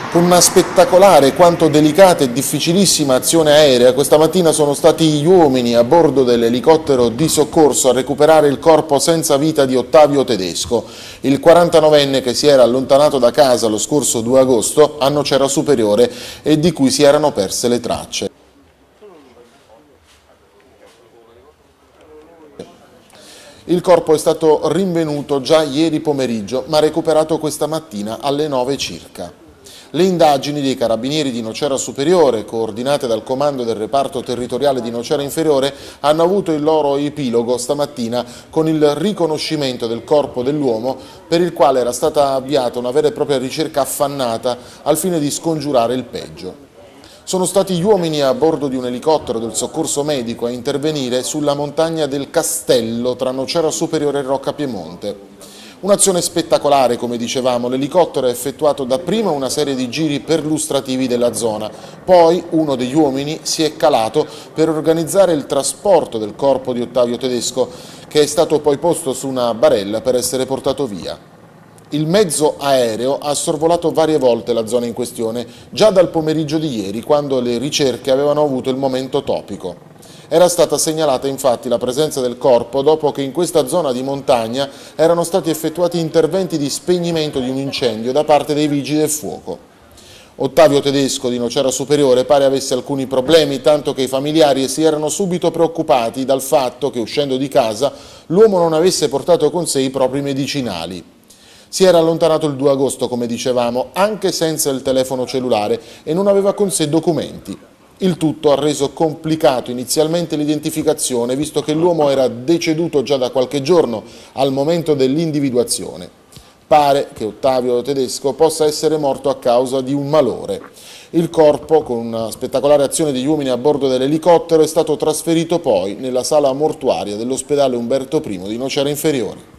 Con una spettacolare quanto delicata e difficilissima azione aerea, questa mattina sono stati gli uomini a bordo dell'elicottero di soccorso a recuperare il corpo senza vita di Ottavio Tedesco, il 49enne che si era allontanato da casa lo scorso 2 agosto a Nocera Superiore e di cui si erano perse le tracce. Il corpo è stato rinvenuto già ieri pomeriggio, ma recuperato questa mattina alle 9 circa. Le indagini dei carabinieri di Nocera Superiore, coordinate dal comando del reparto territoriale di Nocera Inferiore, hanno avuto il loro epilogo stamattina con il riconoscimento del corpo dell'uomo per il quale era stata avviata una vera e propria ricerca affannata al fine di scongiurare il peggio. Sono stati gli uomini a bordo di un elicottero del soccorso medico a intervenire sulla montagna del Castello tra Nocera Superiore e Rocca Piemonte. Un'azione spettacolare, come dicevamo. L'elicottero ha effettuato dapprima una serie di giri perlustrativi della zona, poi uno degli uomini si è calato per organizzare il trasporto del corpo di Ottavio Tedesco, che è stato poi posto su una barella per essere portato via. Il mezzo aereo ha sorvolato varie volte la zona in questione, già dal pomeriggio di ieri, quando le ricerche avevano avuto il momento topico. Era stata segnalata infatti la presenza del corpo dopo che in questa zona di montagna erano stati effettuati interventi di spegnimento di un incendio da parte dei vigili del fuoco. Ottavio Tedesco di Nocera Superiore pare avesse alcuni problemi, tanto che i familiari si erano subito preoccupati dal fatto che, uscendo di casa, l'uomo non avesse portato con sé i propri medicinali. Si era allontanato il 2 agosto, come dicevamo, anche senza il telefono cellulare e non aveva con sé documenti. Il tutto ha reso complicato inizialmente l'identificazione, visto che l'uomo era deceduto già da qualche giorno al momento dell'individuazione. Pare che Ottavio Tedesco possa essere morto a causa di un malore. Il corpo, con una spettacolare azione degli uomini a bordo dell'elicottero, è stato trasferito poi nella sala mortuaria dell'ospedale Umberto I di Nocera Inferiore.